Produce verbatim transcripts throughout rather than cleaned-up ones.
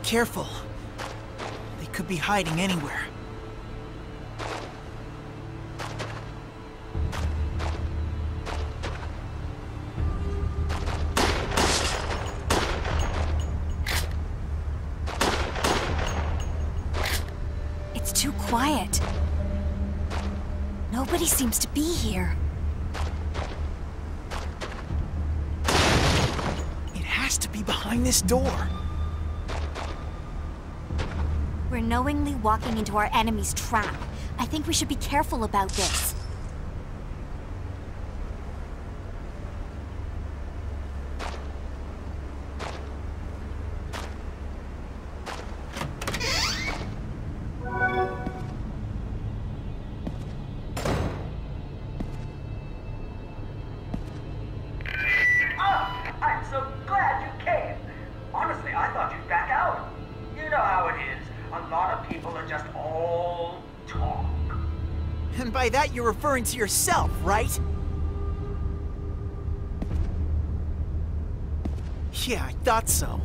careful. They could be hiding anywhere. It's too quiet. Nobody seems to be here. It has to be behind this door. We're knowingly walking into our enemy's trap. I think we should be careful about this. And by that, you're referring to yourself, right? Yeah, I thought so.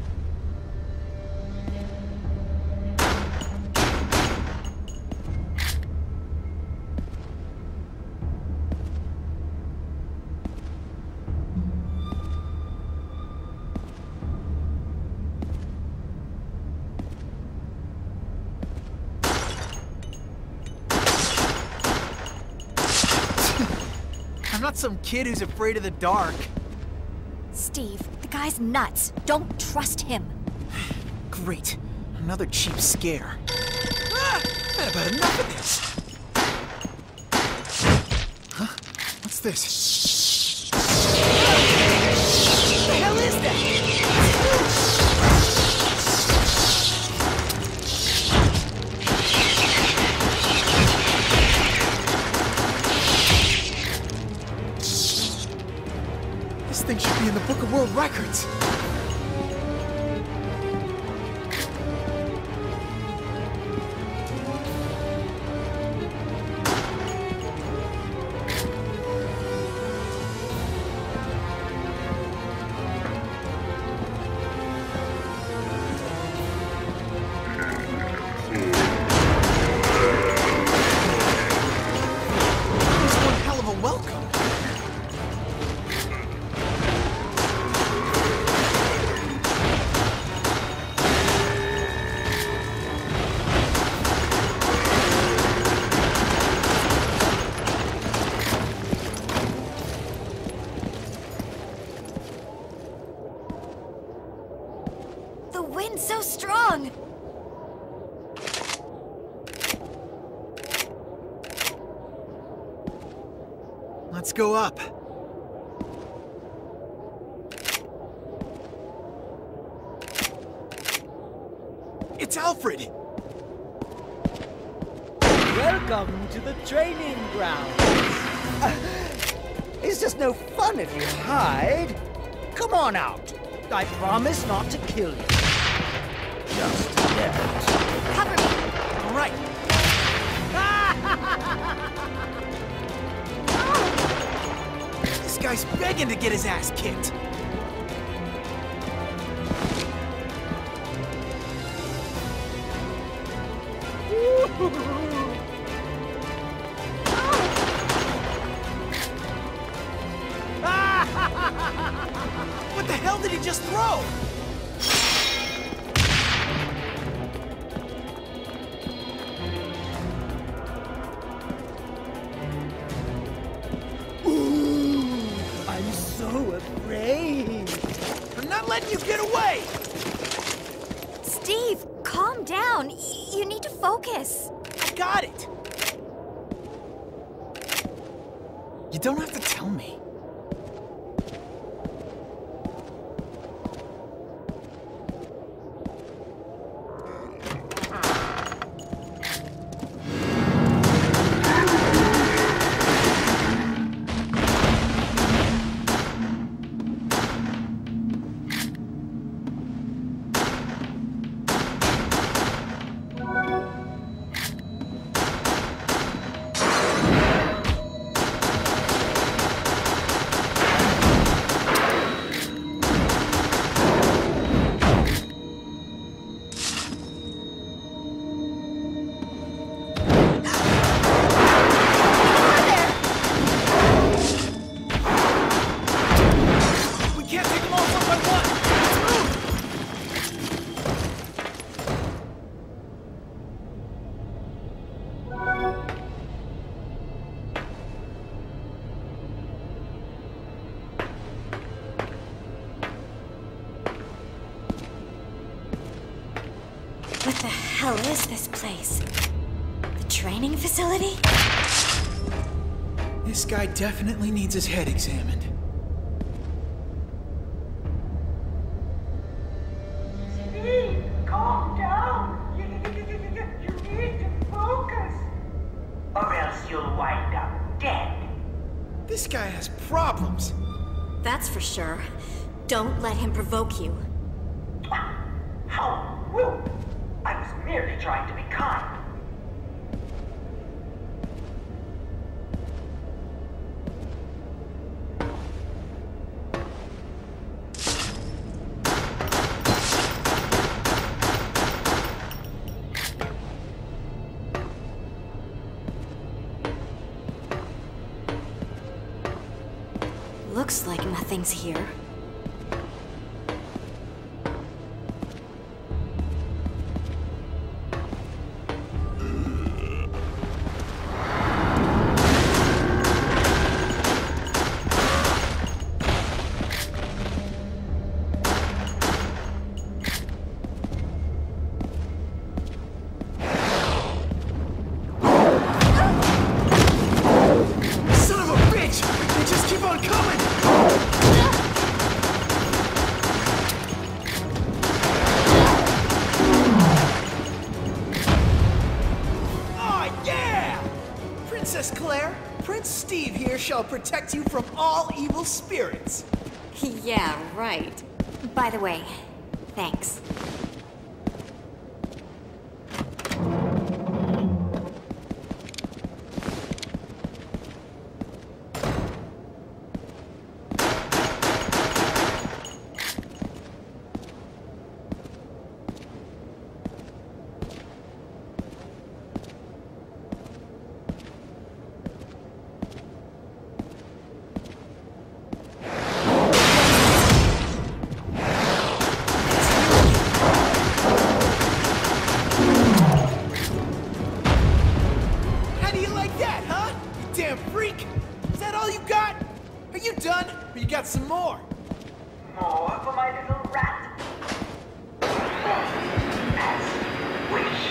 I'm not some kid who's afraid of the dark. Steve, the guy's nuts. Don't trust him. Great. Another cheap scare. Ah! I've had about enough of this. Huh? What's this? What the hell is that? This thing should be in the Book of World Records. The wind's so strong! Let's go up. It's Alfred! Welcome to the training ground. Uh, it's just no fun if you hide. Come on out. I promise not to kill you. Just yet. Cover me! All right. This guy's begging to get his ass kicked. What the hell did he just throw? Ooh, I'm so afraid. I'm not letting you get away! Steve, calm down. Y- you need to focus. I got it! You don't have to tell me. hell is this place? The training facility? This guy definitely needs his head examined. Steve, calm down. You, you, you, you, you need to focus. Or else you'll wind up dead. This guy has problems. That's for sure. Don't let him provoke you. How rude. I was merely trying to be kind. Looks like nothing's here. Son of a bitch! They just keep on coming! Oh yeah! Princess Claire, Prince Steve here shall protect you from all evil spirits. Yeah, right. By the way, thanks. How do you like that, huh? You damn freak! Is that all you got? Are you done? Or you got some more? More for my little rat. As you wish.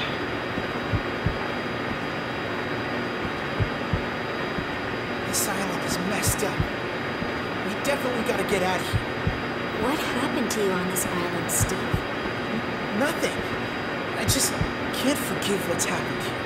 This island is messed up. We definitely gotta get out of here. What happened to you on this island, Steve? Nothing. I just can't forgive what's happened here.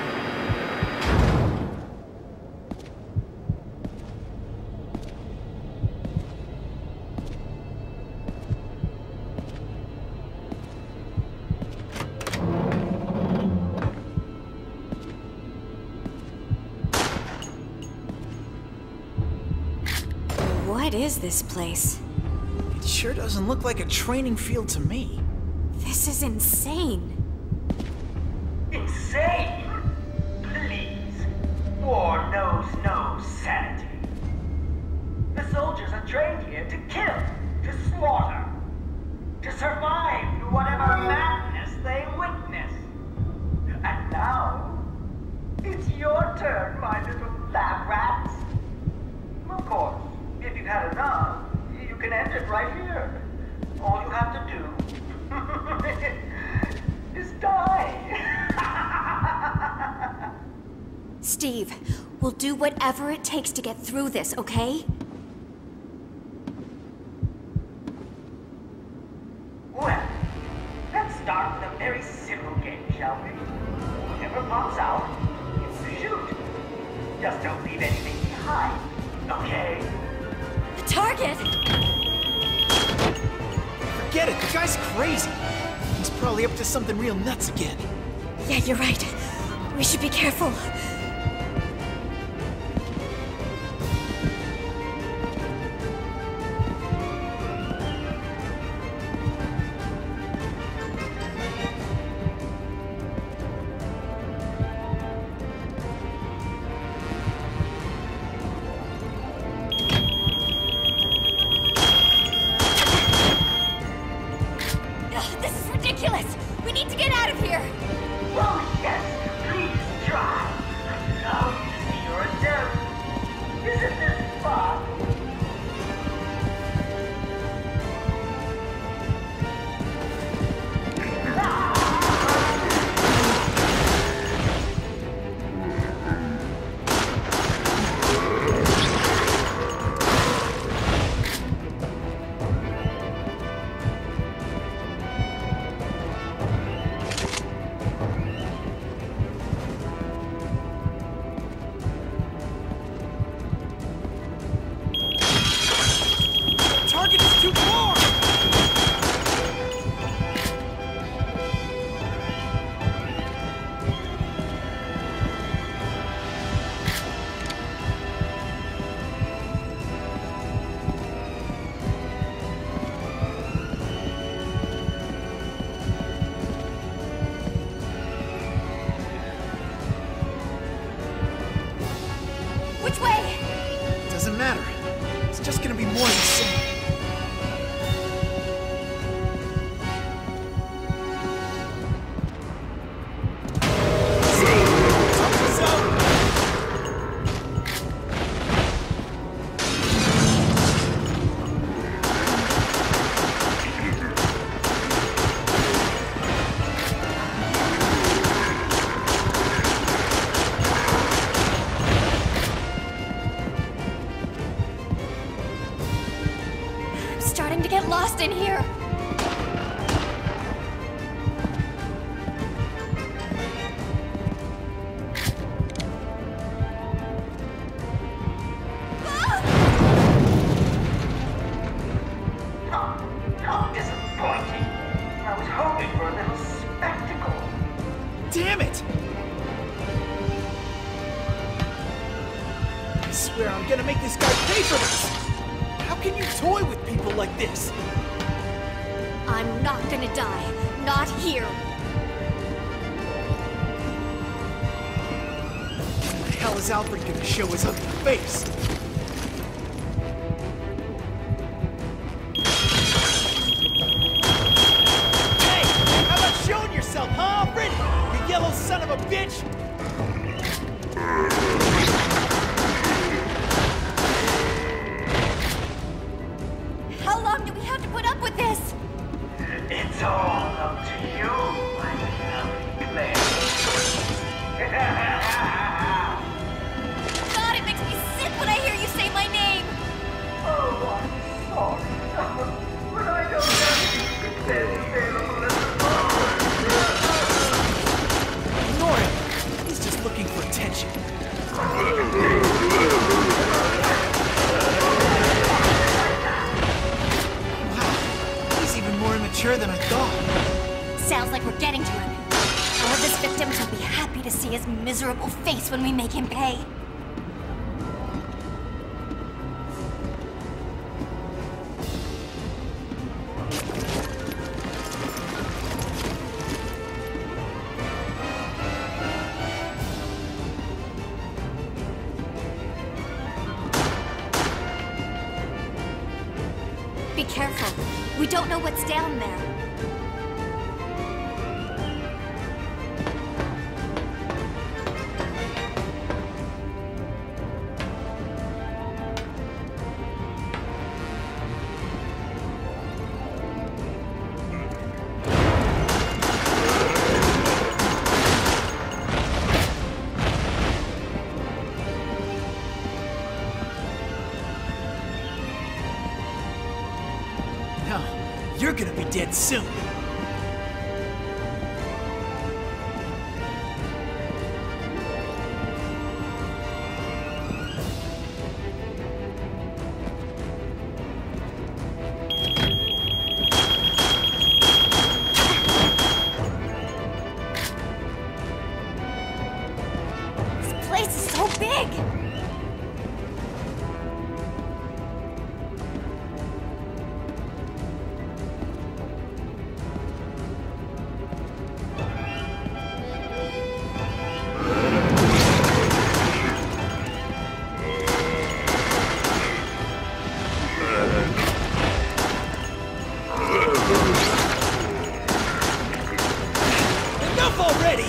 What is this place? It sure doesn't look like a training field to me. This is insane. Insane? Please. War knows no sanity. The soldiers are trained here to kill, to slaughter, to survive through whatever madness they witness. And now, it's your turn, my little lab rats. Of course, if you've had enough, you can end it right here. All you have to do is die. Steve, we'll do whatever it takes to get through this, okay? Well, let's start with a very simple game, shall we? Whatever pops out, you shoot. Just don't leave anything behind, okay? The target! Forget it, the guy's crazy. He's probably up to something real nuts again. Yeah, you're right. We should be careful. Ugh, this is ridiculous! We need to get out of here! Oh, yes, please try. doesn't matter. It's just gonna be more of the same. Starting to get lost in here. How, how disappointing. I was hoping for a little spectacle. Damn it! I swear I'm gonna make this guy pay for this! How can you toy with people like this? I'm not gonna die. Not here. When the hell is Alfred gonna show his ugly face? Hey! How about showing yourself, huh, Alfred? You yellow son of a bitch! How long do we have to put up with this? It's all up to you, my lovely Claire. God, it makes me sick when I hear you say my name. Oh, I'm sorry. But I don't have anything available at the moment. Ignore him. He's just looking for attention. Wow, he's even more immature than I thought. Sounds like we're getting to him. All of his victims will be happy to see his miserable face when we make him pay. Be careful. We don't know what's down there. No, you're gonna be dead soon. This place is so big! Enough already!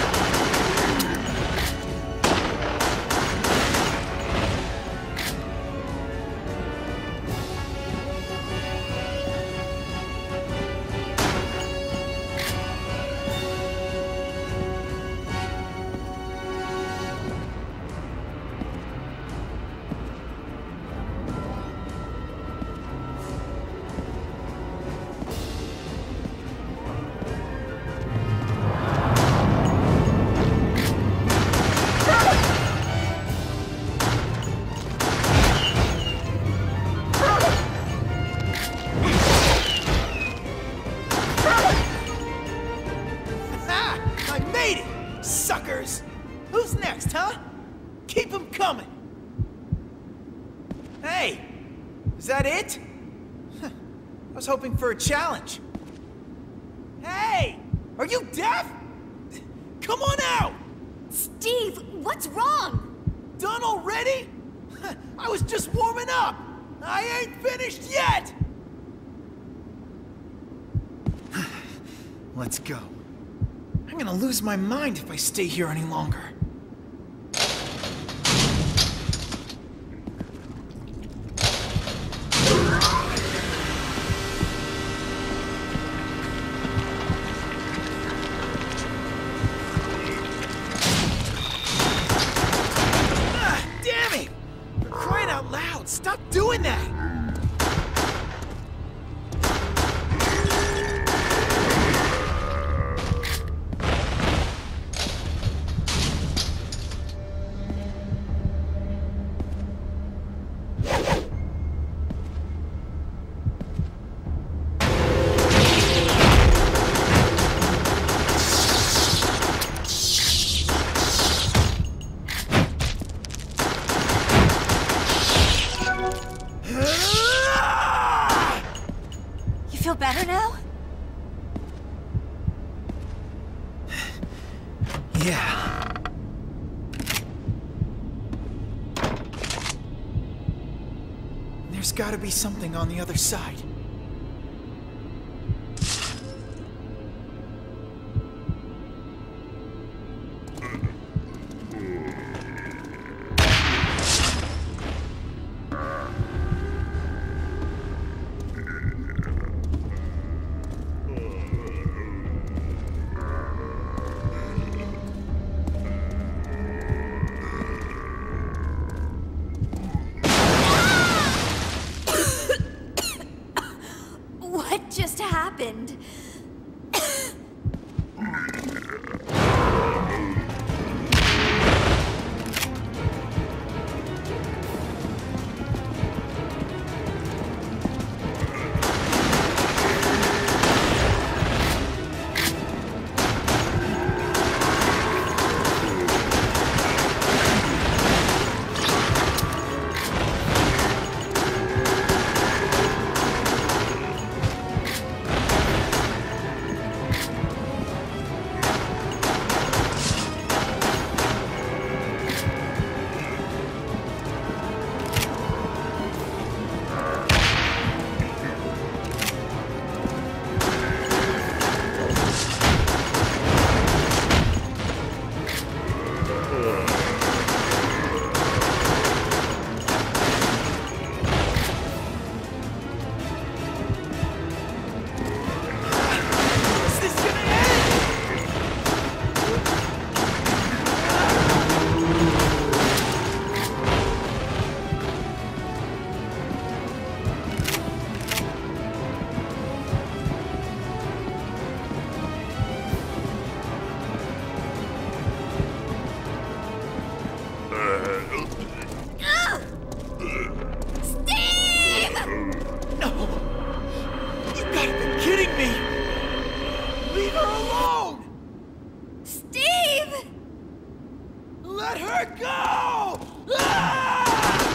Suckers! Who's next, huh? Keep them coming! Hey! Is that it? Huh, I was hoping for a challenge. Hey! Are you deaf? Come on out! Steve, what's wrong? Done already? I was just warming up! I ain't finished yet! Let's go. I'm gonna lose my mind if I stay here any longer. Ah, damn it! For crying out loud, stop doing that! Feel better now? Yeah. There's gotta be something on the other side. What just happened? Let her go! Ah!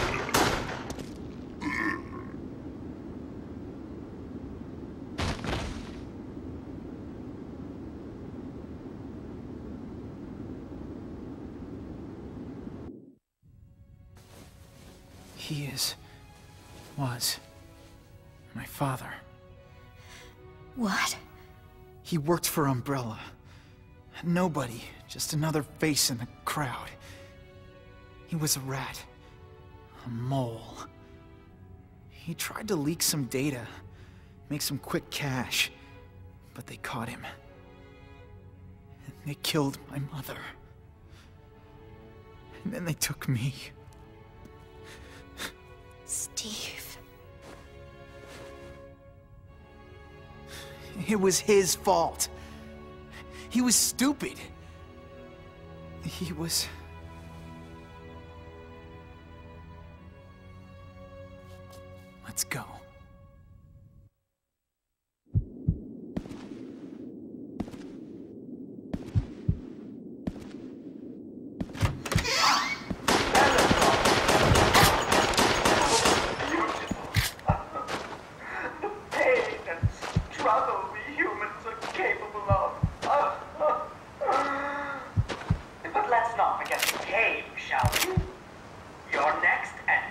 He is... was... my father. What? He worked for Umbrella. Nobody, just another face in the crowd. He was a rat. A mole. He tried to leak some data, make some quick cash, but they caught him. And they killed my mother. And then they took me. Steve. It was his fault. He was stupid. He was... Let's go. But let's not forget the cave, shall we? Your next and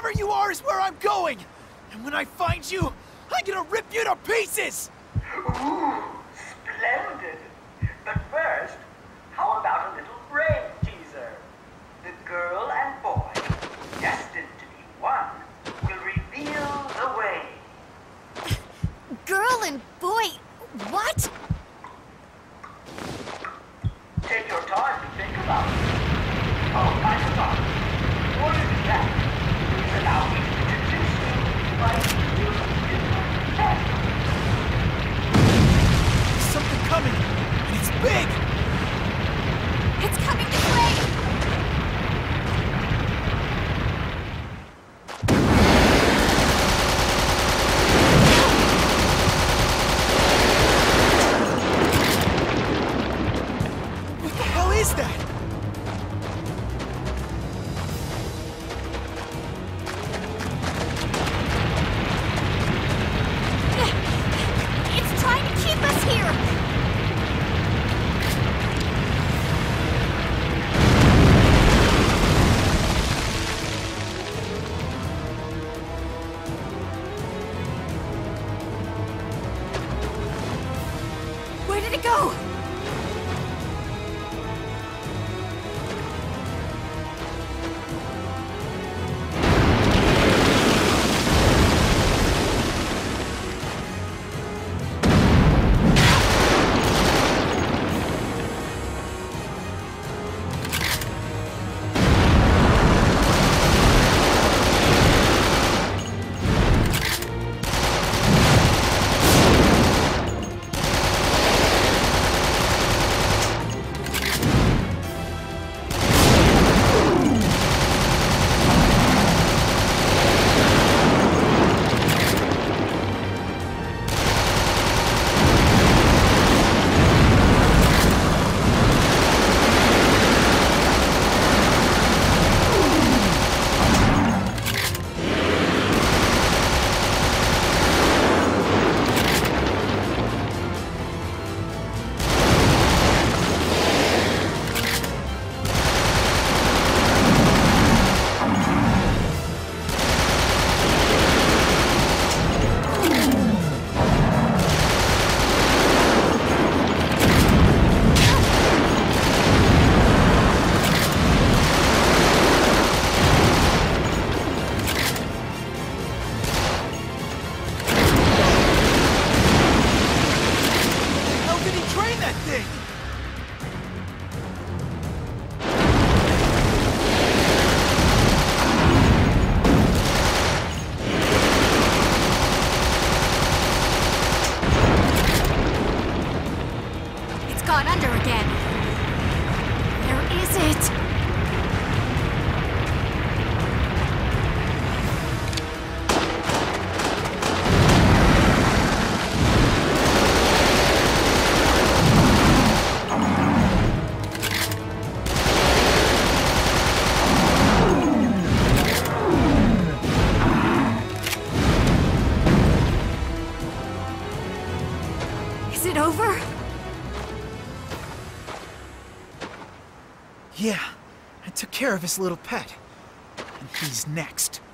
Wherever you are is where I'm going! And when I find you, I'm gonna rip you to pieces! Ooh, splendid. But first, how about a little brain teaser? The girl and boy, destined to be one, will reveal the way. Girl and boy, what? Take your time to think about it. Oh, I forgot. Before you do that, please allow me to introduce you to my beautiful pet. There's something coming, and it's big! It's coming this way! What the hell is that? It's trying to keep us here! Where did it go? How did he train that thing? It's gone under again. Where is it? Is it over? Yeah, I took care of his little pet. And he's next.